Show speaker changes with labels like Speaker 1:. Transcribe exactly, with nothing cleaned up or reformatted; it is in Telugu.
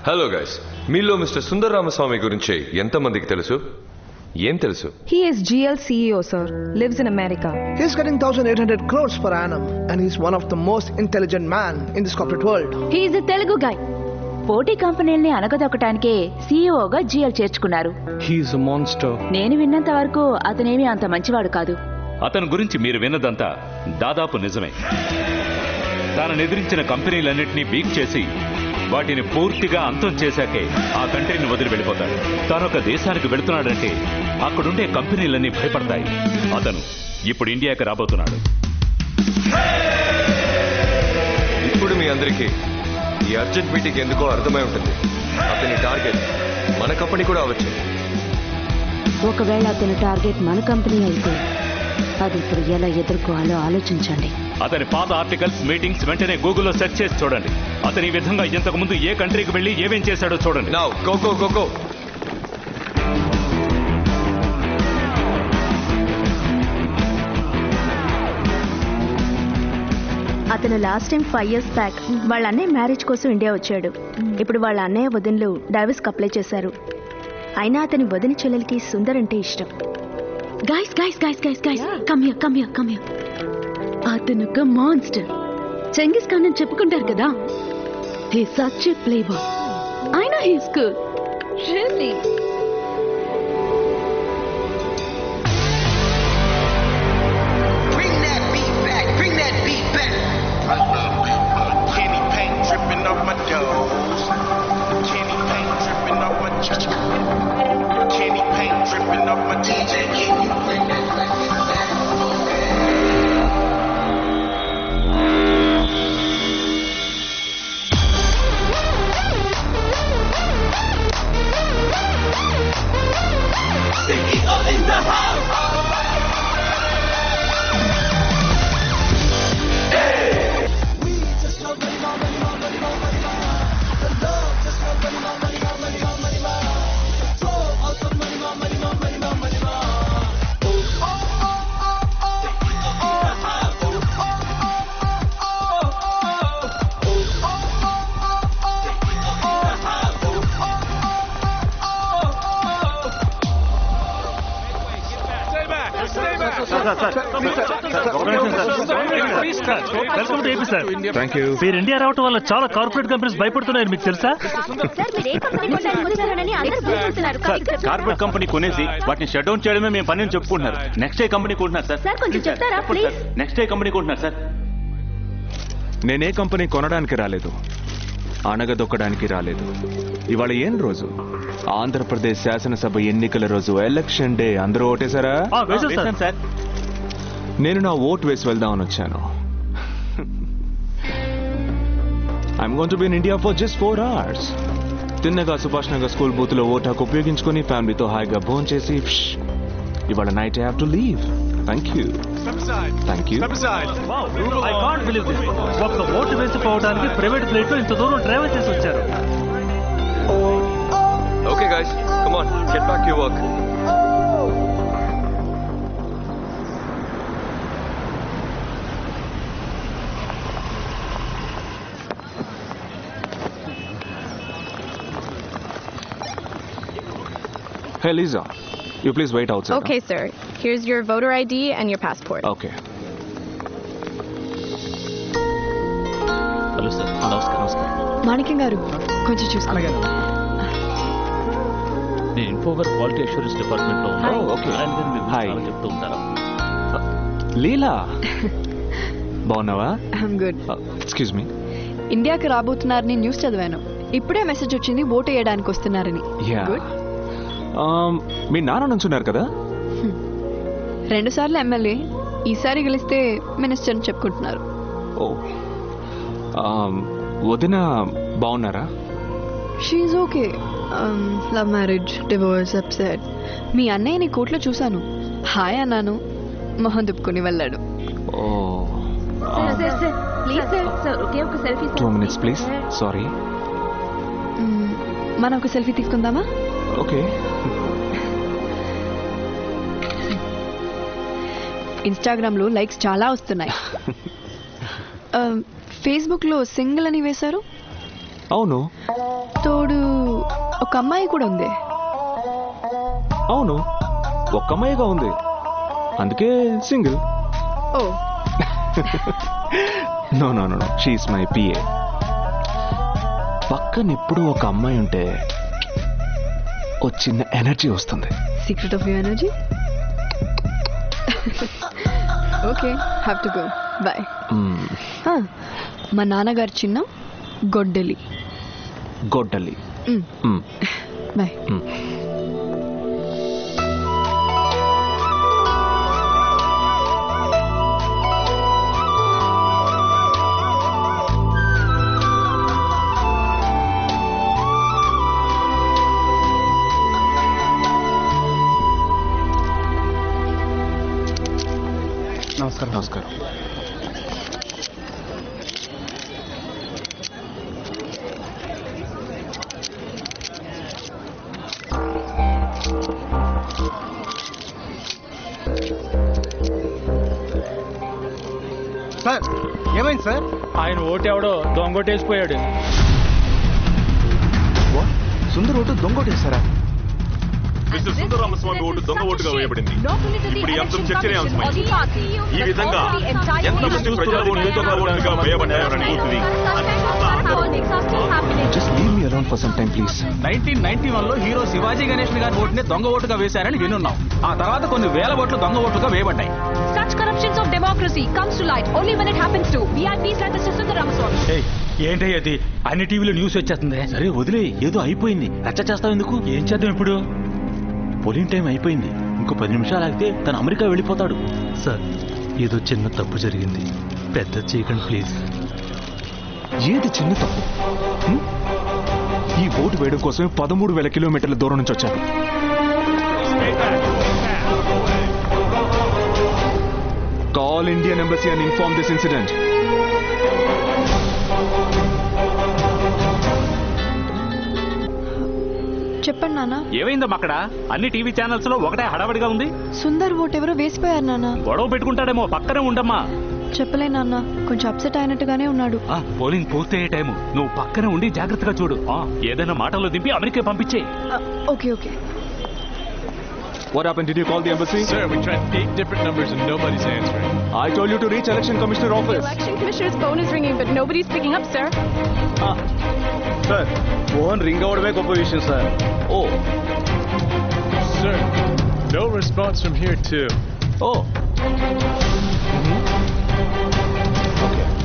Speaker 1: హలో గైస్, మీలో మిస్టర్ సుందర రామస్వామి గురించి ఎంతమందికి తెలుసు? ఏం తెలుసు?
Speaker 2: He is G L C E O, sir. Lives in America.
Speaker 3: He's getting one thousand eight hundred crores per annum, and he's one of the most intelligent man in this corporate world.
Speaker 4: He is a Telugu guy. పోటీ కంపెనీల్ని అనగదొక్కటానికే సీఈఓగా జీఎల్ చేర్చుకున్నారు.
Speaker 5: He is a monster.
Speaker 4: నేను విన్నంత వరకు అతనేమీ అంత మంచివాడు కాదు.
Speaker 6: అతని గురించి మీరు విన్నదంతా దాదాపు నిజమే. తాను ఎదిరించిన కంపెనీలన్నింటినీ బీక్ చేసి వాటిని పూర్తిగా అంతం చేశాకే ఆ కంట్రీని వదిలి వెళ్ళిపోతాడు. తాను ఒక దేశానికి వెళుతున్నాడంటే అక్కడుండే కంపెనీలన్నీ భయపడతాయి. అతను ఇప్పుడు ఇండియాకి రాబోతున్నాడు.
Speaker 1: ఇప్పుడు మీ అందరికీ ఈ అర్జెంట్ మీటింగ్ ఎందుకో అర్థమై ఉంటుంది. అతని టార్గెట్ మన కంపెనీ కూడా అవ్వచ్చు.
Speaker 4: ఒకవేళ అతని టార్గెట్ మన కంపెనీ అయితే అది ఇప్పుడు ఎలా ఎదుర్కోవాలో ఆలోచించండి.
Speaker 6: అతని పాత ఆర్టికల్స్, మీటింగ్స్ వెంటనే గూగుల్లో సెర్చ్ చేసి చూడండి. అతని ఈ విధంగా ఇంతకు ముందు ఏ కంట్రీకి వెళ్ళి ఏమేం చేశాడో చూడండి.
Speaker 1: Now go go go go.
Speaker 7: అతను last time five years back వాళ్ళ అన్నయ్య మ్యారేజ్ కోసం ఇండియా వచ్చాడు. ఇప్పుడు వాళ్ళ అన్నయ్య వదినలు డైవర్స్కి అప్లై చేశారు. అయినా అతని వదిన చెల్లెలకి సుందర్ అంటే ఇష్టం. Guys guys guys guys guys come here come here come here. అతను ఒక మాన్స్టర్. చెంగిస్ ఖాన్ అని చెప్పుకుంటారు కదా. He such a playboy. అయినా హీ ఇస్ గుడ్. రియల్లీ.
Speaker 8: మీరు ఇండియా రావటం వల్ల చాలా కార్పొరేట్ కంపెనీస్ భయపడుతున్నాయి, మీకు తెలుసా?
Speaker 9: కార్పొరేట్ కంపెనీ కొనేసి వాటిని షట్ డౌన్ చేయడమే మేము పని చెప్పుకుంటున్నారు. నెక్స్ట్ డే కంపెనీ కొంటున్నారు సార్. నెక్స్ట్ డే కంపెనీ కొంటున్నారు సార్.
Speaker 5: నేనే కంపెనీ కొనడానికి రాలేదు, అణగదొక్కడానికి రాలేదు. ఇవాళ ఏం రోజు? ఆంధ్రప్రదేశ్ శాసనసభ ఎన్నికల రోజు, ఎలక్షన్ డే. అందరూ ఓటేశారా?
Speaker 9: సార్
Speaker 5: నేను నా ఓటు వేసి వెళ్దామని వచ్చాను. I'm going to be in India for just four hours. తిన్నగా సుభాష్ నగర్ స్కూల్ బూత్ లో ఓటు హక్కు ఉపయోగించుకుని ఫ్యామిలీతో హాయిగా భోజనం చేసి ఇవాళ night I have to leave. Thank you thank you.
Speaker 8: I can't believe this. ఒక్క ఓటు వేసిపోవడానికి ప్రైవేట్ ఫ్లైట్ లో ఇంత దూరం ట్రావెల్ చేసి వచ్చారు.
Speaker 1: Okay guys, come on, get back your work.
Speaker 5: Hey Lisa, you please wait outside.
Speaker 2: Okay, huh? sir. Here's your voter I D and your passport.
Speaker 5: Okay.
Speaker 9: Hello sir. నమస్కారం. నమస్కారం.
Speaker 2: మాణిక్యం గారు కొంచెం చూసుకోండి.
Speaker 9: నేను ఇన్ఫోవర్ క్వాలిటీ అష్యూరెన్స్ డిపార్ట్మెంట్ లో ఉన్నాను.
Speaker 5: Oh, okay. Hi.
Speaker 9: చెప్తూ ఉంటారా?
Speaker 5: లీలా, బాగున్నావా?
Speaker 2: I'm good.
Speaker 5: Excuse me.
Speaker 2: ఇండియాకి రాబోతున్నారని న్యూస్ చదివాను. ఇప్పుడే మెసేజ్ వచ్చింది ఓటు వేయడానికి వస్తున్నారని.
Speaker 5: యా.
Speaker 2: గుడ్.
Speaker 5: మీ నాన్న నుంచున్నారు కదా?
Speaker 2: రెండు సార్లు ఎమ్మెల్యే, ఈసారి గెలిస్తే మినిస్టర్ అని చెప్పుకుంటున్నారు.
Speaker 5: ఓ, వదిన బాగున్నారా?
Speaker 2: She okay. Love marriage, divorce, upset. మీ అన్నయ్యని కోర్టులో చూశాను. హాయ్ అన్నాను, మొహం దుప్పుకుని వెళ్ళాడు.
Speaker 5: ఓ,
Speaker 7: ప్లీజ్ సార్ సార్ ఒకే ఒక selfie.
Speaker 5: Two minutes please. Sorry.
Speaker 2: మనం ఒక సెల్ఫీ తీసుకుందామా?
Speaker 5: ఓకే.
Speaker 2: ఇన్స్టాగ్రామ్ లో లైక్స్ చాలా వస్తున్నాయి. ఫేస్బుక్ లో సింగిల్ అని వేశారు.
Speaker 5: అవును
Speaker 2: తోడు ఒక అమ్మాయి కూడా ఉంది.
Speaker 5: అవును ఒక్క అమ్మాయిగా ఉంది, అందుకే single.
Speaker 2: Oh
Speaker 5: no no no she's my PA. పక్కన ఎప్పుడు ఒక అమ్మాయి ఉంటే ఓ చిన్న ఎనర్జీ వస్తుంది.
Speaker 2: Secret of your energy. Okay have to go bye. మా నాన్నగారు చిన్న గొడ్డలి.
Speaker 5: గొడ్డలి.
Speaker 2: బాయ్.
Speaker 5: నమస్కారం. నమస్కారం.
Speaker 10: సార్ ఏమైంది సార్?
Speaker 8: ఆయన ఓటు ఎవడో దొంగోటేసిపోయాడు.
Speaker 5: సుందర్ ఓటు దొంగోటేశారా?
Speaker 11: మిస్టర్ సుందరరామస్వామి ఓటు దొంగ ఓటుగా వేయబడింది. ఇప్పుడు ఈ అంశం చర్చనీయాంశమైంది. ఈ విధంగా ఎంతమంది ప్రజల ఓట్లు దొంగ ఓటుగా వేయబడ్డారని పూర్తిది.
Speaker 5: Just leave me alone for some time, please.
Speaker 10: Nineteen ninety one లో హీరో శివాజీ గణేశన్ గారి ఓటుని దొంగ ఓటుగా వేశారని వినున్నాం. ఆ తర్వాత కొన్ని వేల ఓట్లు దొంగ ఓట్లుగా వేయబడ్డాయి.
Speaker 12: Such corruptions of democracy comes to light only when it happens to V I Ps like Mister Sundararamaswamy.
Speaker 8: ఏంటి అది? అన్ని టీవీలో న్యూస్ వచ్చేస్తుంది.
Speaker 9: సరే వదిలే, ఏదో అయిపోయింది, రచ్చ చేస్తావు ఎందుకు?
Speaker 8: ఏం చేద్దాం ఇప్పుడు?
Speaker 9: పోలింగ్ టైం అయిపోయింది, ఇంకో పది నిమిషాలు ఆగితే తను అమెరికా వెళ్ళిపోతాడు.
Speaker 8: సార్ ఏదో చిన్న తప్పు జరిగింది, పెద్ద చేయకండి ప్లీజ్.
Speaker 5: ఏది చిన్న తప్పు? హ్మ్? ఈ ఓటు వేయడం కోసమే పదమూడు వేల కిలోమీటర్ల దూరం నుంచి వచ్చాను. Call Indian Embassy and inform this incident.
Speaker 2: చెప్పండి నాన్న.
Speaker 6: ఏమైందమ్మా అక్కడ? అన్ని టీవీ ఛానల్స్ లో ఒకటే హడావడిగా ఉంది.
Speaker 2: సుందర్ ఓట్ ఎవరో వేసిపోయారు నాన్న.
Speaker 6: గొడవ పెట్టుకుంటాడేమో, పక్కనే ఉండమ్మా.
Speaker 2: చెప్పలే నాన్న, కొంచెం అప్సెట్ అయినట్టుగానే ఉన్నాడు.
Speaker 6: పోలింగ్ పూర్తయ్యే టైము, నువ్వు పక్కనే ఉండి జాగ్రత్తగా చూడు. ఏదైనా మాటల్లో దింపి అమెరికా పంపించే.
Speaker 2: Okay okay.
Speaker 5: What happened? Did you call the embassy?
Speaker 13: Sir, we tried eight different numbers and nobody's answering.
Speaker 5: I told you to reach Election Commissioner office.
Speaker 12: The Election Commissioner's phone is ringing, but nobody's picking up, sir.
Speaker 10: Ah, sir, phone ring avadame goppa vishayam, sir.
Speaker 5: Oh,
Speaker 13: Sir, no response from here too.
Speaker 5: oh. Mm-hmm. Okay.